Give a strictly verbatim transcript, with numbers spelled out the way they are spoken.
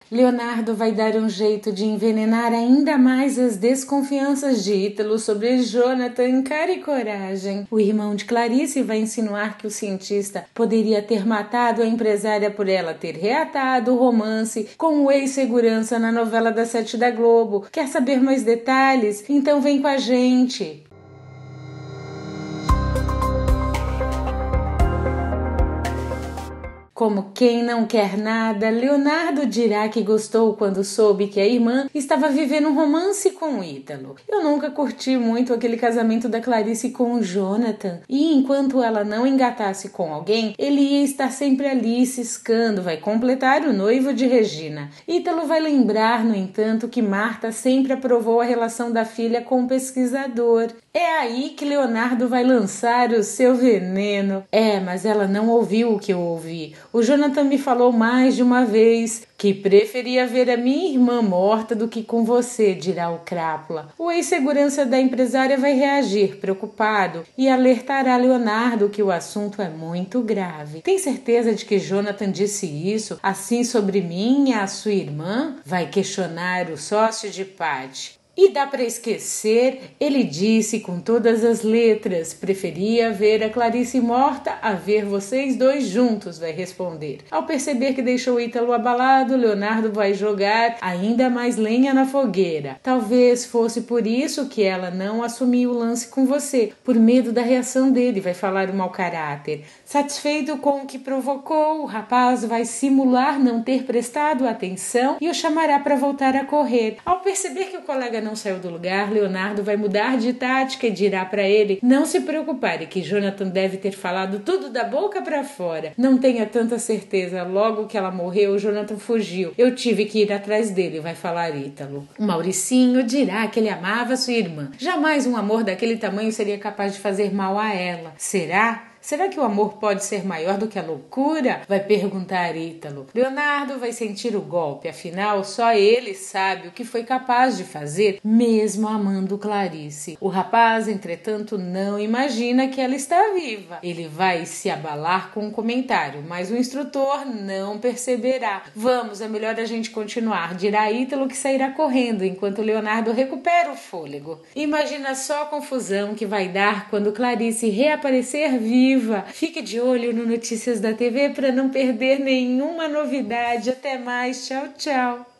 Leonardo vai dar um jeito de envenenar ainda mais as desconfianças de Ítalo sobre Jonathan em Cara e Coragem. O irmão de Clarice vai insinuar que o cientista poderia ter matado a empresária por ela ter reatado o romance com o ex-segurança na novela das sete da Globo. Quer saber mais detalhes? Então vem com a gente! Como quem não quer nada, Leonardo dirá que gostou quando soube que a irmã estava vivendo um romance com o Ítalo. Eu nunca curti muito aquele casamento da Clarice com o Jonathan, e enquanto ela não engatasse com alguém, ele ia estar sempre ali ciscando, vai completar o noivo de Regina. Ítalo vai lembrar, no entanto, que Marta sempre aprovou a relação da filha com o pesquisador. É aí que Leonardo vai lançar o seu veneno. É, mas ela não ouviu o que eu ouvi. O Jonathan me falou mais de uma vez que preferia ver a minha irmã morta do que com você, dirá o Crápula. O ex-segurança da empresária vai reagir, preocupado, e alertará Leonardo que o assunto é muito grave. Tem certeza de que Jonathan disse isso assim sobre mim e a sua irmã? Vai questionar o sócio de Patty. E dá para esquecer, ele disse com todas as letras, preferia ver a Clarice morta a ver vocês dois juntos, vai responder. Ao perceber que deixou Ítalo abalado, Leonardo vai jogar ainda mais lenha na fogueira. Talvez fosse por isso que ela não assumiu o lance com você, por medo da reação dele, vai falar o mau caráter. Satisfeito com o que provocou, o rapaz vai simular não ter prestado atenção e o chamará para voltar a correr. Ao perceber que o colega não saiu do lugar, Leonardo vai mudar de tática e dirá para ele não se preocupar, que Jonathan deve ter falado tudo da boca para fora. Não tenha tanta certeza, logo que ela morreu, Jonathan fugiu. Eu tive que ir atrás dele, vai falar Ítalo. O Mauricinho dirá que ele amava sua irmã. Jamais um amor daquele tamanho seria capaz de fazer mal a ela. Será? Será que o amor pode ser maior do que a loucura? Vai perguntar Ítalo. Leonardo vai sentir o golpe, afinal só ele sabe o que foi capaz de fazer, mesmo amando Clarice. O rapaz, entretanto, não imagina que ela está viva. Ele vai se abalar com um comentário, mas o instrutor não perceberá. Vamos, é melhor a gente continuar, dirá Ítalo, que sairá correndo enquanto Leonardo recupera o fôlego. Imagina só a confusão que vai dar quando Clarice reaparecer viva. Fique de olho no Notícias da T V para não perder nenhuma novidade. Até mais. Tchau, tchau.